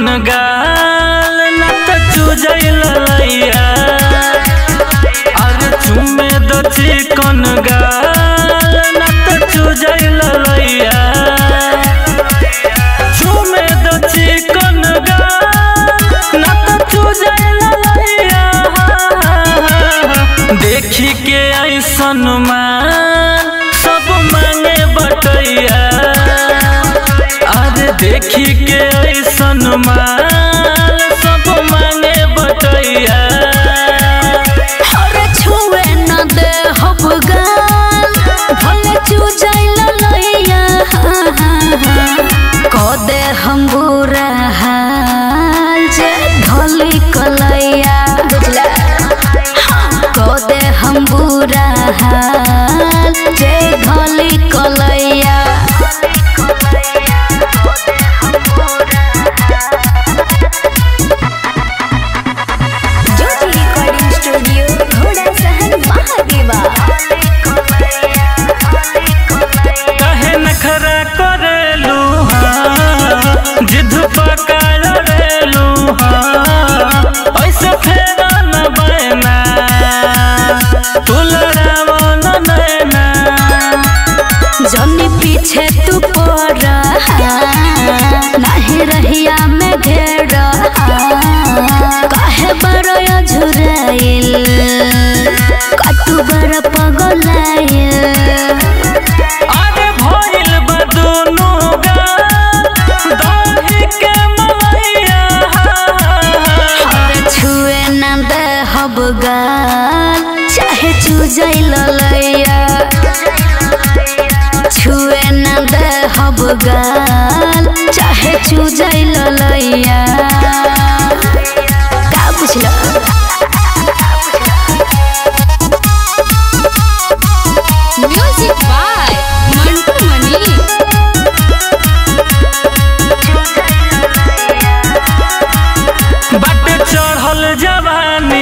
गाल न त चुजैल लैया अरे चुमे द चिकन गाल न त चुजैल लैया चुमे द चिकन गाल न त चुजैल लैया देखी के ऐसन मान सब मांगे बटैया अरे देखी के ऐसन मान सब मांगे बटैया अरे छुए न दे हब गाल भले चुजैल लैया क दे हम बुरा हाल जे ढली कलैया बुझला क दे हम बुरा हाल जे ढली कलैया जिद पकड़ेलू ऐसे फेरा न बैना तू लड़ावो न नैना जनी पीछे तू पड़ा नहीं रहिया में घेरा काहे बड़ा झुराइल काटू बड़ा पगलाइल अरे भइल बा दुनु हब गाल चाहे चुजैल लैया छुए न दे हब गाल चाहे चुजैल लैया का बुझला म्यूजिक बाय मंटू मनी बाटे चढ़ल जवानी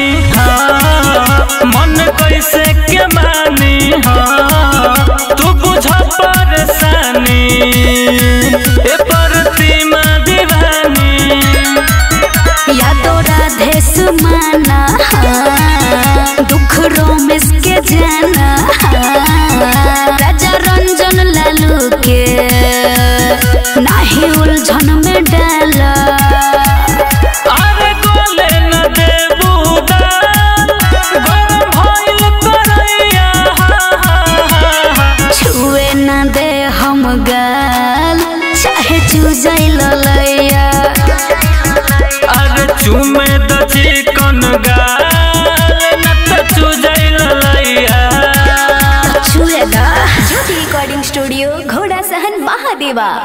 मन कैसे के मानी तू बुझ परेशानी ए प्रतिमा दीवानी यादो राधे सुमाना दुख रोमेश के जाना राजा रंजन लालू के नाही उलझन में डाला गाल चाहे चुजैल लैया अरे चुमे द चिकन गाल न त चुजैल लैया छुए द ज्योति रिकॉर्डिंग स्टूडियो घोड़ा सहन महादेवा।